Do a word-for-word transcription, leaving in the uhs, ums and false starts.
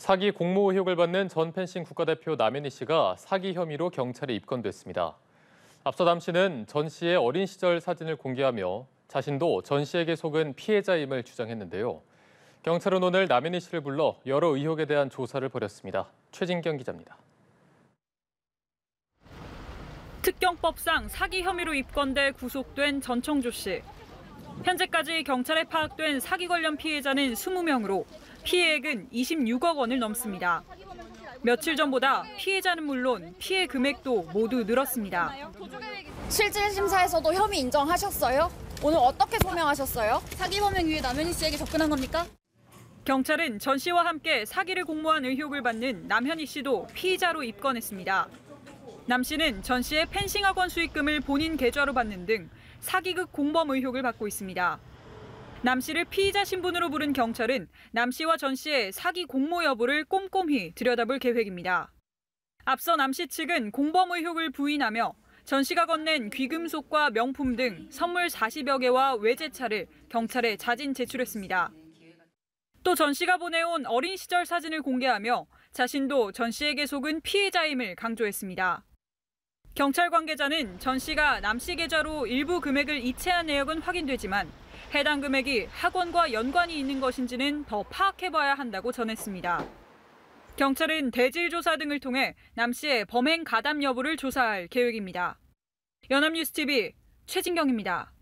사기 공모 의혹을 받는 전 펜싱 국가대표 남현희 씨가 사기 혐의로 경찰에 입건됐습니다. 앞서 남 씨는 전 씨의 어린 시절 사진을 공개하며 자신도 전 씨에게 속은 피해자임을 주장했는데요. 경찰은 오늘 남현희 씨를 불러 여러 의혹에 대한 조사를 벌였습니다. 최진경 기자입니다. 특경법상 사기 혐의로 입건돼 구속된 전청조 씨. 현재까지 경찰에 파악된 사기 관련 피해자는 이십 명으로 피해액은 이십육억 원을 넘습니다. 며칠 전보다 피해자는 물론 피해 금액도 모두 늘었습니다. 실질 심사에서도 혐의 인정하셨어요? 오늘 어떻게 소명하셨어요? 사기 범행 위에 남현희 씨에게 접근한 겁니까? 경찰은 전 씨와 함께 사기를 공모한 의혹을 받는 남현희 씨도 피의자로 입건했습니다. 남 씨는 전 씨의 펜싱 학원 수익금을 본인 계좌로 받는 등 사기극 공범 의혹을 받고 있습니다. 남 씨를 피의자 신분으로 부른 경찰은 남 씨와 전 씨의 사기 공모 여부를 꼼꼼히 들여다볼 계획입니다. 앞서 남 씨 측은 공범 의혹을 부인하며 전 씨가 건넨 귀금속과 명품 등 선물 사십여 개와 외제차를 경찰에 자진 제출했습니다. 또 전 씨가 보내온 어린 시절 사진을 공개하며 자신도 전 씨에게 속은 피해자임을 강조했습니다. 경찰 관계자는 전 씨가 남 씨 계좌로 일부 금액을 이체한 내역은 확인되지만 해당 금액이 학원과 연관이 있는 것인지는 더 파악해봐야 한다고 전했습니다. 경찰은 대질 조사 등을 통해 남 씨의 범행 가담 여부를 조사할 계획입니다. 연합뉴스티비 최진경입니다.